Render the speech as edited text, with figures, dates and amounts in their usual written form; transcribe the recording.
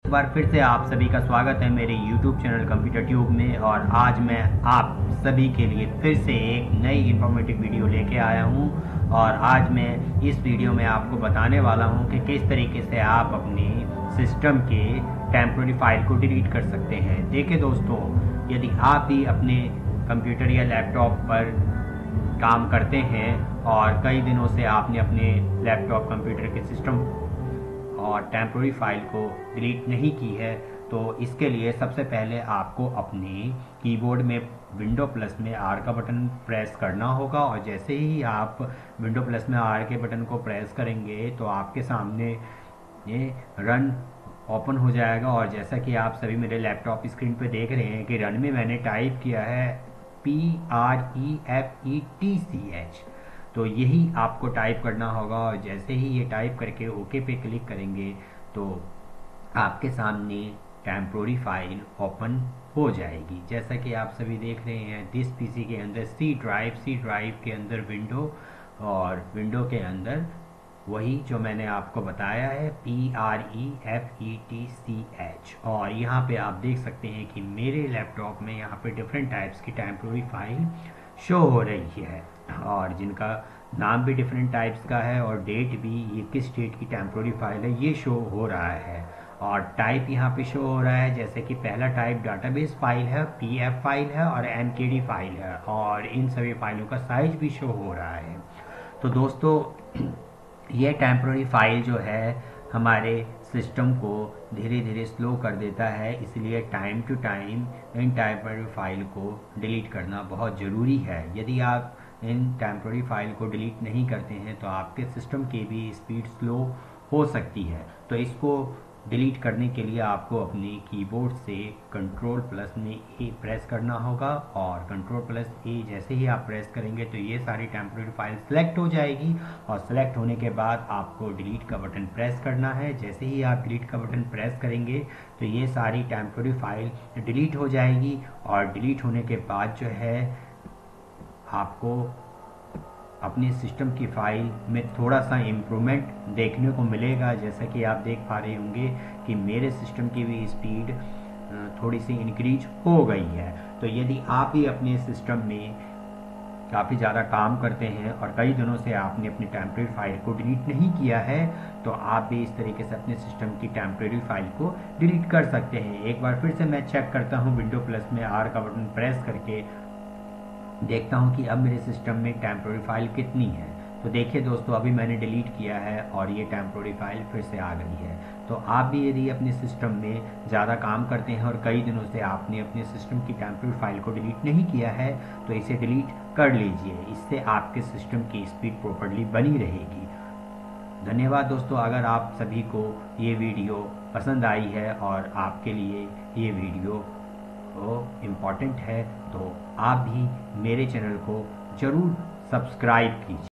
एक बार फिर से आप सभी का स्वागत है मेरे YouTube चैनल कंप्यूटर ट्यूब में। और आज मैं आप सभी के लिए फिर से एक नई इंफॉर्मेटिव वीडियो लेके आया हूं। और आज मैं इस वीडियो में आपको बताने वाला हूं कि किस तरीके से आप अपने सिस्टम के टेम्पररी फाइल को डिलीट कर सकते हैं। देखिए दोस्तों, यदि आप भी अपने कंप्यूटर या लैपटॉप पर काम करते हैं और कई दिनों से आपने अपने लैपटॉप कंप्यूटर के सिस्टम और टेम्पररी फाइल को डिलीट नहीं की है, तो इसके लिए सबसे पहले आपको अपने कीबोर्ड में विंडो प्लस में आर का बटन प्रेस करना होगा। और जैसे ही आप विंडो प्लस में आर के बटन को प्रेस करेंगे तो आपके सामने ये रन ओपन हो जाएगा। और जैसा कि आप सभी मेरे लैपटॉप स्क्रीन पे देख रहे हैं कि रन में मैंने टाइप किया है PREFETCH, तो यही आपको टाइप करना होगा। और जैसे ही ये टाइप करके ओके पे क्लिक करेंगे तो आपके सामने टेम्पररी फाइल ओपन हो जाएगी। जैसा कि आप सभी देख रहे हैं, दिस पीसी के अंदर सी ड्राइव के अंदर विंडो, और विंडो के अंदर वही जो मैंने आपको बताया है PREFETCH। और यहाँ पे आप देख सकते हैं कि मेरे लैपटॉप में यहाँ पे डिफरेंट टाइप्स की टेम्पररी फाइल शो हो रही है, और जिनका नाम भी डिफरेंट टाइप्स का है और डेट भी, ये किस डेट की टेम्पररी फाइल है ये शो हो रहा है। और टाइप यहाँ पे शो हो रहा है, जैसे कि पहला टाइप डाटाबेस फाइल है, PF फाइल है और MKD फाइल है। और इन सभी फाइलों का साइज भी शो हो रहा है। तो दोस्तों, ये टेम्पररी फाइल जो है हमारे सिस्टम को धीरे धीरे स्लो कर देता है, इसलिए टाइम टू टाइम इन टेम्पररी फाइल को डिलीट करना बहुत ज़रूरी है। यदि आप इन टेम्पररी फाइल को डिलीट नहीं करते हैं तो आपके सिस्टम की भी स्पीड स्लो हो सकती है। तो इसको डिलीट करने के लिए आपको अपने कीबोर्ड से कंट्रोल प्लस में ए प्रेस करना होगा। और कंट्रोल प्लस ए जैसे ही आप प्रेस करेंगे तो ये सारी टेम्पररी फाइल सेलेक्ट हो जाएगी। और सेलेक्ट होने के बाद आपको डिलीट का बटन प्रेस करना है। जैसे ही आप डिलीट का बटन प्रेस करेंगे तो ये सारी टेम्पररी फाइल डिलीट हो जाएगी। और डिलीट होने के बाद जो है आपको अपने सिस्टम की फाइल में थोड़ा सा इम्प्रूवमेंट देखने को मिलेगा। जैसा कि आप देख पा रहे होंगे कि मेरे सिस्टम की भी स्पीड थोड़ी सी इंक्रीज हो गई है। तो यदि आप ही अपने सिस्टम में काफ़ी ज़्यादा काम करते हैं और कई दिनों से आपने अपनी टेम्पररी फाइल को डिलीट नहीं किया है, तो आप भी इस तरीके से अपने सिस्टम की टेम्पररी फाइल को डिलीट कर सकते हैं। एक बार फिर से मैं चेक करता हूँ विंडो प्लस में आर का बटन प्रेस करके, देखता हूं कि अब मेरे सिस्टम में टेम्पररी फाइल कितनी है। तो देखिए दोस्तों, अभी मैंने डिलीट किया है और ये टेम्पररी फाइल फिर से आ गई है। तो आप भी यदि अपने सिस्टम में ज़्यादा काम करते हैं और कई दिनों से आपने अपने सिस्टम की टेम्पररी फाइल को डिलीट नहीं किया है तो इसे डिलीट कर लीजिए। इससे आपके सिस्टम की स्पीड प्रॉपर्ली बनी रहेगी। धन्यवाद दोस्तों। अगर आप सभी को ये वीडियो पसंद आई है और आपके लिए ये वीडियो इम्पॉर्टेंट है तो आप भी मेरे चैनल को ज़रूर सब्सक्राइब कीजिए।